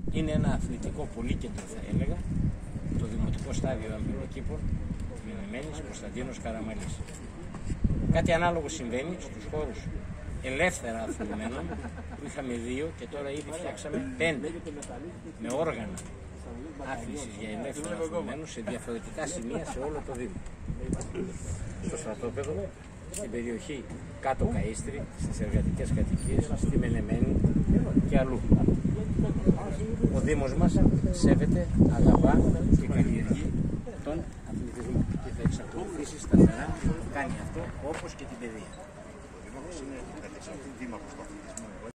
Είναι ένα αθλητικό πολύκεντρο, θα έλεγα, το Δημοτικό Στάδιο Αμφιλοκήπων Μενεμένης Κωνσταντίνος Καραμαλής. Κάτι ανάλογο συμβαίνει στους χώρους ελεύθερα αθλουμένων, που είχαμε 2 και τώρα ήδη φτιάξαμε 5 με όργανα άθλησης για ελεύθερα αθλουμένους σε διαφορετικά σημεία σε όλο το Δήμο. Στο στρατόπεδο, στην περιοχή κάτω Καΐστρη, στις εργατικές κατοικίες, στη Μενεμένη και αλλού. Ο Δήμος μας σέβεται, αγαπά και καλλιεργεί τον αθλητισμό και θα εξακολουθήσει σταθερά να κάνει αυτό, όπως και την παιδεία.